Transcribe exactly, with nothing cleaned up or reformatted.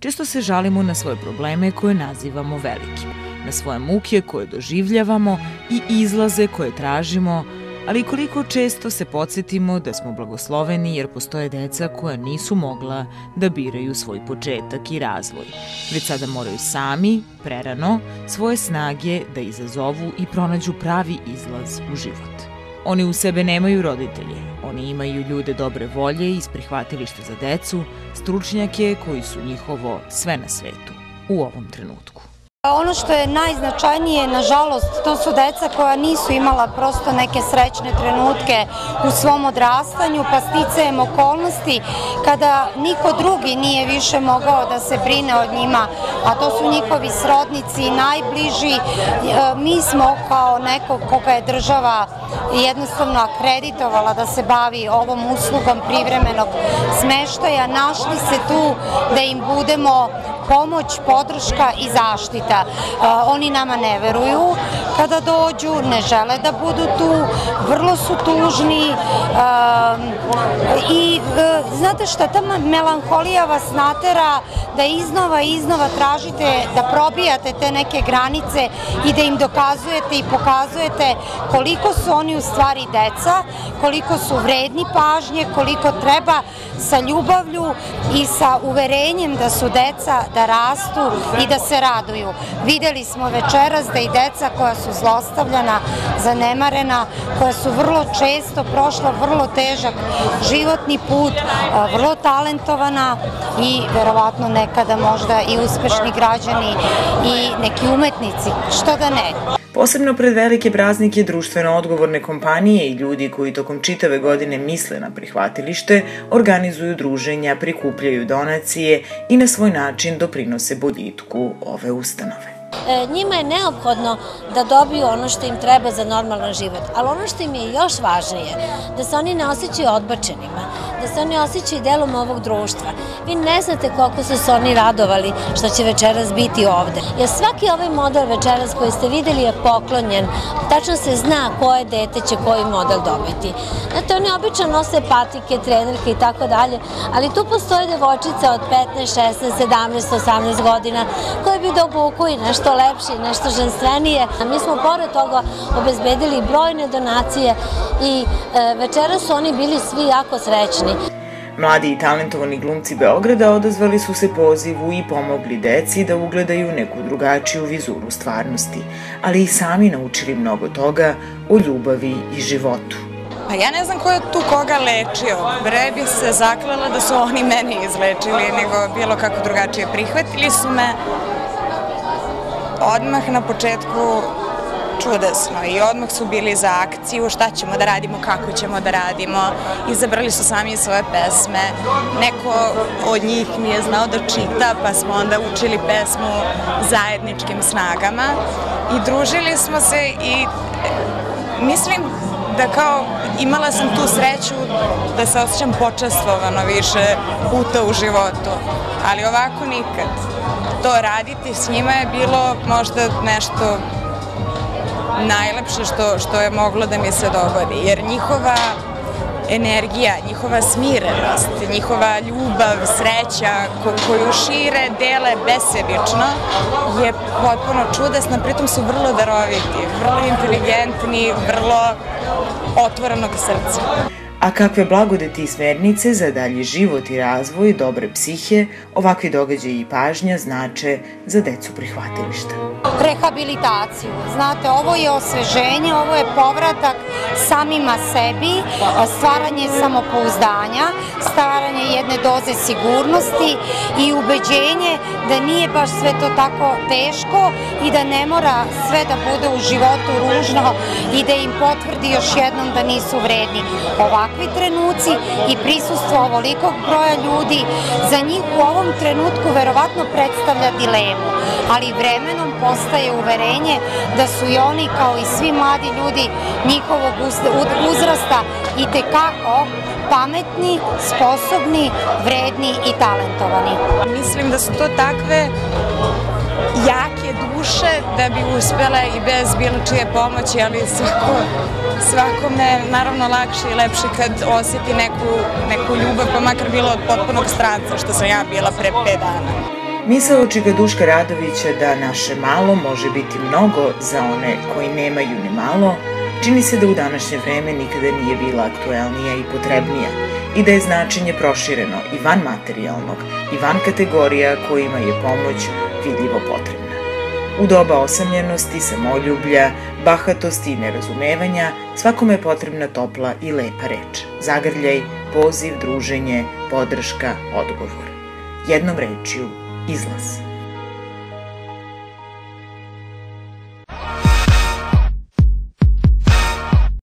Često se žalimo na svoje probleme koje nazivamo velikim, na svoje muke koje doživljavamo i izlaze koje tražimo, ali koliko često se podsjetimo da smo blagosloveni jer postoje deca koja nisu mogla da biraju svoj početak i razvoj, već sada moraju sami, prerano, svoje snage da izazovu i pronađu pravi izlaz u život. Oni u sebe nemaju roditelje, oni imaju ljude dobre volje iz prihvatilišta za decu, stručnjake koji su njihovo sve na svetu u ovom trenutku. Ono što je najznačajnije, nažalost, to su deca koja nisu imala prosto neke srećne trenutke u svom odrastanju, pa sticajem okolnosti, kada niko drugi nije više mogao da se brine o njima, a to su njihovi srodnici i najbliži. Mi smo kao neko koga je država jednostavno akreditovala da se bavi ovom uslugom privremenog smeštaja, našli se tu da im budemo pomoć, podrška i zaštita. Oni nama ne veruju kada dođu, ne žele da budu tu, vrlo su tužni i znate šta, ta melanholija vas natera da iznova i iznova tražite da probijate te neke granice i da im dokazujete i pokazujete koliko su oni u stvari deca, koliko su vredni pažnje, koliko treba sa ljubavlju i sa uverenjem da su deca, da rastu i da se raduju. Videli smo večeras da i deca koja su zlostavljana, zanemarena, koja su vrlo često prošla vrlo težak životni put, vrlo talentovana i verovatno nekada možda i uspešni građani i neki umetnici, što da ne. Posebno pred velike praznike društveno odgovorne kompanije i ljudi koji tokom čitave godine misle na prihvatilište, organizuju druženja, prikupljaju donacije i na svoj način doprinose boljitku ove ustanove. Njima je neophodno da dobiju ono što im treba za normalan život, ali ono što im je još važnije, da se oni ne osjećaju odbačenima, da se oni osjećaju delom ovog društva. Vi ne znate koliko su se oni radovali što će večeras biti ovde. Jer svaki ovaj model večeras koji ste videli je poklonjen, tačno se zna koje dete će koji model dobiti. Znate, oni obično nose patike, trenerke i tako dalje, ali tu postoje devojčice od petnaest, šesnaest, sedamnaest, osamnaest godina koje bi da obuku i nešto lepše, nešto ženstvenije. Mi smo pored toga obezbedili brojne donacije i večeras su oni bili svi jako srećni. Mladi i talentovani glumci Beograda odazvali su se pozivu i pomogli deci da ugledaju neku drugačiju vizuru stvarnosti, ali i sami naučili mnogo toga o ljubavi i životu. Pa ja ne znam ko je tu koga lečio. Bre bi se zaklela da su oni mene izlečili, nego bilo kako drugačije. Prihvatili su me odmah na početku čudesno i odmah su bili za akciju, šta ćemo da radimo, kako ćemo da radimo. Izabrali su sami svoje pesme. Neko od njih nije znao da čita, pa smo onda učili pesmu zajedničkim snagama i družili smo se i mislim da kao imala sam tu sreću da se osjećam počastvovano više puta u životu, ali ovako nikad. To raditi s njima je bilo možda nešto najlepše što, što je moglo da mi se dogodi, jer njihova energija, njihova smirenost, njihova ljubav, sreća koju šire, dele besebično je potpuno čudesna, pritom su vrlo daroviti, vrlo inteligentni, vrlo otvorenog srca. A kakve blagodeti i smernice za dalji život i razvoj dobre psihe, ovakvi događaji i pažnja znače za decu prihvatilišta. Rehabilitaciju. Znate, ovo je osveženje, ovo je povratak samima sebi, stvaranje samopouzdanja, stvaranje jedne doze sigurnosti i ubeđenje da nije baš sve to tako teško i da ne mora sve da bude u životu ružno i da im potvrdi još jednom da nisu vredni. Ovakvi trenuci i prisustvo ovolikog broja ljudi za njih u ovom trenutku verovatno predstavlja dilemu, ali vremenom postaje uverenje da su i oni kao i svi mladi ljudi njihovog uzrasta i tekako pametni, sposobni, vredni i talentovani. Mislim da su to takve jake duše da bi uspjela i bez bilo čije pomoći, ali svako, svakome je naravno lakše i lepše kad osjeti neku, neku ljubav, pa makar bilo od potpunog stranca, što sam ja bila pre pet dana. Misao Čikaduška Radovića da naše malo može biti mnogo za one koji nemaju ni malo, čini se da u današnje vreme nikada nije bila aktuelnija i potrebnija i da je značenje prošireno i van materijalnog i van kategorija kojima je pomoć vidljivo potrebna. U doba osamljenosti, samoljublja, bahatosti i nerazumevanja svakome je potrebna topla i lepa reč, zagrljaj, poziv, druženje, podrška, odgovor. Jednom rečju, izlaz.